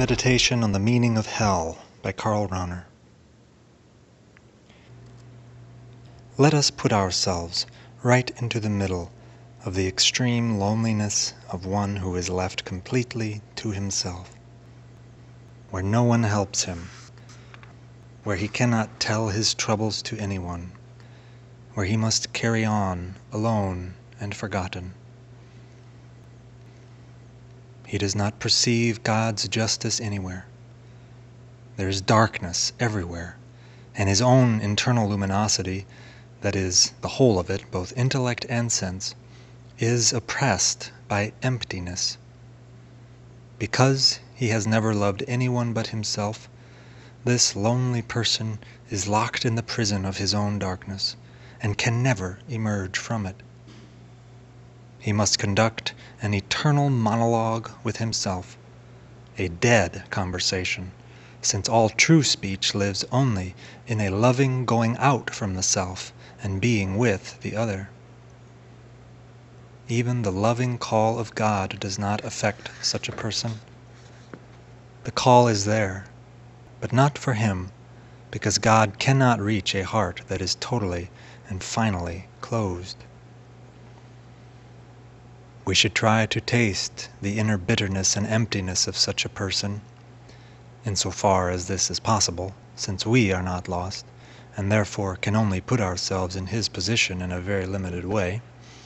Meditation on the Meaning of Hell by Karl Rahner. Let us put ourselves right into the middle of the extreme loneliness of one who is left completely to himself, where no one helps him, where he cannot tell his troubles to anyone, where he must carry on alone and forgotten. He does not perceive God's justice anywhere. There is darkness everywhere, and his own internal luminosity, that is, the whole of it, both intellect and sense, is oppressed by emptiness. Because he has never loved anyone but himself, this lonely person is locked in the prison of his own darkness, and can never emerge from it. He must conduct an eternal monologue with himself, a dead conversation, since all true speech lives only in a loving going out from the self and being with the other. Even the loving call of God does not affect such a person. The call is there, but not for him, because God cannot reach a heart that is totally and finally closed. We should try to taste the inner bitterness and emptiness of such a person, insofar as this is possible, since we are not lost, and therefore can only put ourselves in his position in a very limited way.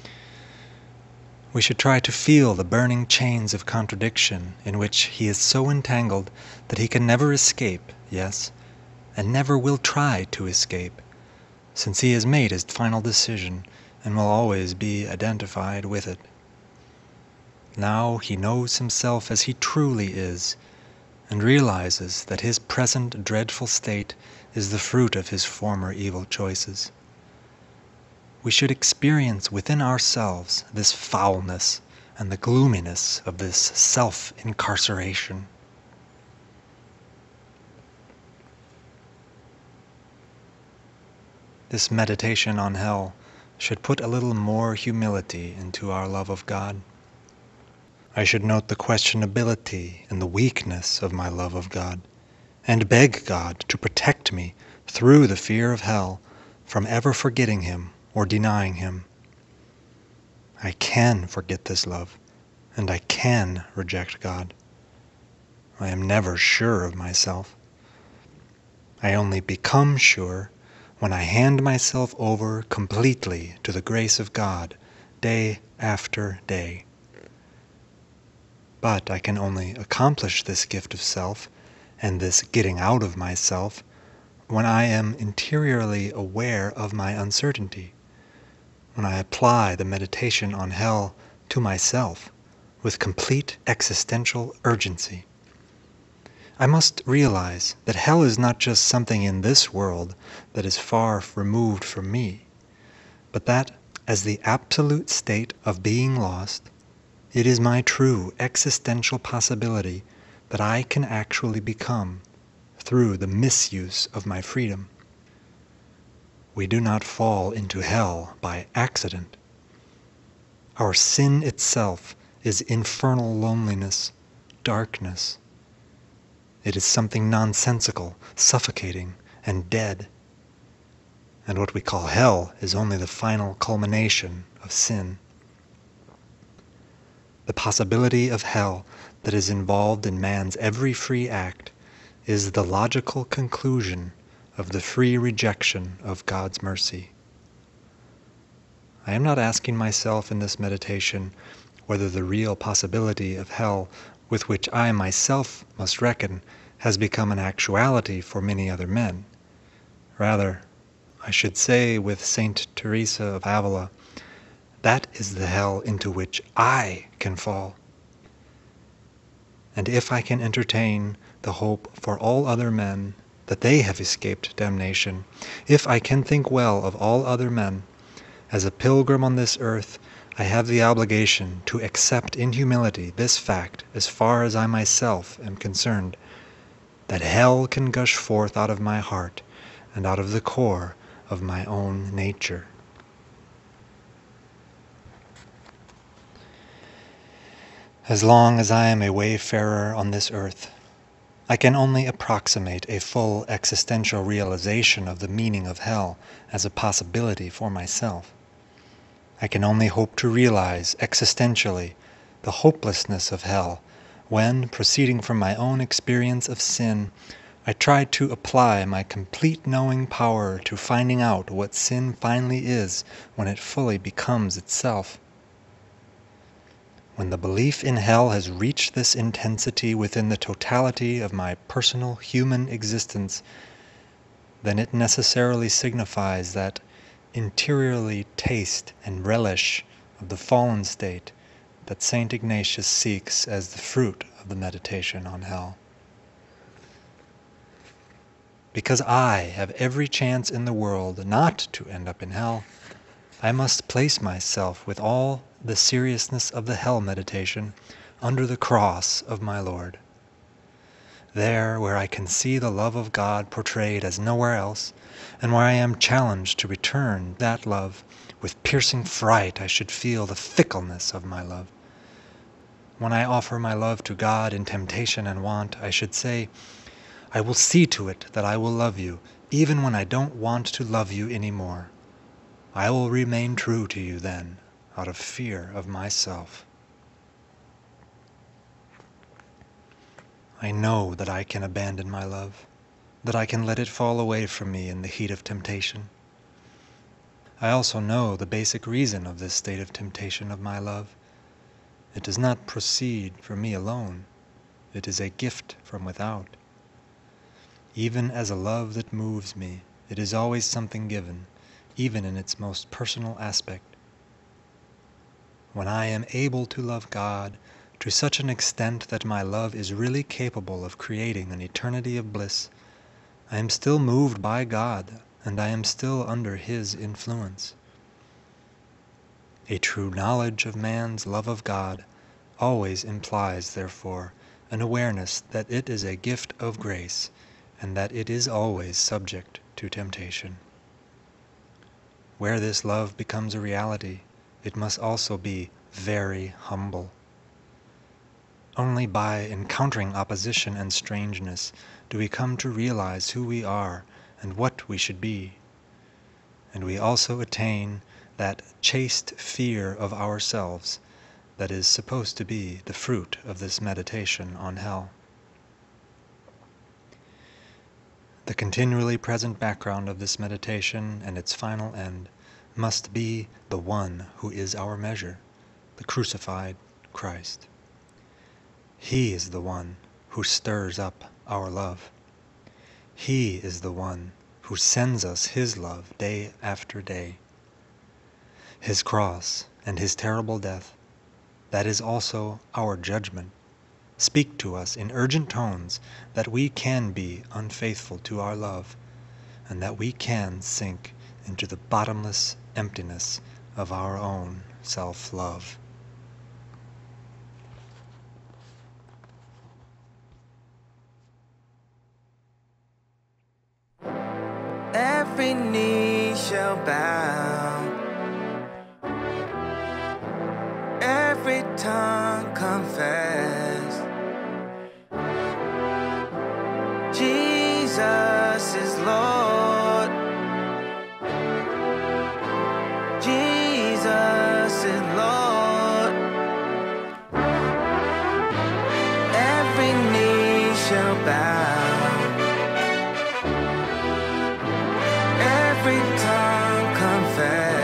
We should try to feel the burning chains of contradiction in which he is so entangled that he can never escape, yes, and never will try to escape, since he has made his final decision and will always be identified with it. Now he knows himself as he truly is, and realizes that his present dreadful state is the fruit of his former evil choices. We should experience within ourselves this foulness and the gloominess of this self-incarceration. This meditation on hell should put a little more humility into our love of God. I should note the questionability and the weakness of my love of God, and beg God to protect me through the fear of hell from ever forgetting him or denying him. I can forget this love, and I can reject God. I am never sure of myself. I only become sure when I hand myself over completely to the grace of God, day after day. But I can only accomplish this gift of self and this getting out of myself when I am interiorly aware of my uncertainty, when I apply the meditation on hell to myself with complete existential urgency. I must realize that hell is not just something in this world that is far removed from me, but that, as the absolute state of being lost, it is my true existential possibility that I can actually become through the misuse of my freedom. We do not fall into hell by accident. Our sin itself is infernal loneliness, darkness. It is something nonsensical, suffocating, and dead. And what we call hell is only the final culmination of sin. The possibility of hell that is involved in man's every free act is the logical conclusion of the free rejection of God's mercy. I am not asking myself in this meditation whether the real possibility of hell with which I myself must reckon has become an actuality for many other men. Rather, I should say with Saint Teresa of Avila, that is the hell into which I can fall. And if I can entertain the hope for all other men that they have escaped damnation, if I can think well of all other men, as a pilgrim on this earth, I have the obligation to accept in humility this fact as far as I myself am concerned, that hell can gush forth out of my heart and out of the core of my own nature. As long as I am a wayfarer on this earth, I can only approximate a full existential realization of the meaning of hell as a possibility for myself. I can only hope to realize existentially the hopelessness of hell when, proceeding from my own experience of sin, I try to apply my complete knowing power to finding out what sin finally is when it fully becomes itself. When the belief in hell has reached this intensity within the totality of my personal human existence, then it necessarily signifies that interiorly taste and relish of the fallen state that St. Ignatius seeks as the fruit of the meditation on hell. Because I have every chance in the world not to end up in hell, I must place myself with all the seriousness of the hell meditation under the cross of my Lord. There, where I can see the love of God portrayed as nowhere else, and where I am challenged to return that love, with piercing fright I should feel the fickleness of my love. When I offer my love to God in temptation and want, I should say, I will see to it that I will love you, even when I don't want to love you any more. I will remain true to you then, out of fear of myself. I know that I can abandon my love, that I can let it fall away from me in the heat of temptation. I also know the basic reason of this state of temptation of my love. It does not proceed from me alone. It is a gift from without. Even as a love that moves me, it is always something given, even in its most personal aspect. When I am able to love God to such an extent that my love is really capable of creating an eternity of bliss, I am still moved by God, and I am still under His influence. A true knowledge of man's love of God always implies, therefore, an awareness that it is a gift of grace, and that it is always subject to temptation. Where this love becomes a reality, it must also be very humble. Only by encountering opposition and strangeness do we come to realize who we are and what we should be. And we also attain that chaste fear of ourselves that is supposed to be the fruit of this meditation on hell. The continually present background of this meditation and its final end must be the one who is our measure, the crucified Christ. He is the one who stirs up our love. He is the one who sends us His love day after day. His cross and His terrible death, that is also our judgment, speak to us in urgent tones that we can be unfaithful to our love, and that we can sink into the bottomless emptiness of our own self-love. Every knee shall bow, every tongue confess, Jesus is Lord, Jesus is Lord. Every knee shall bow, every tongue confess,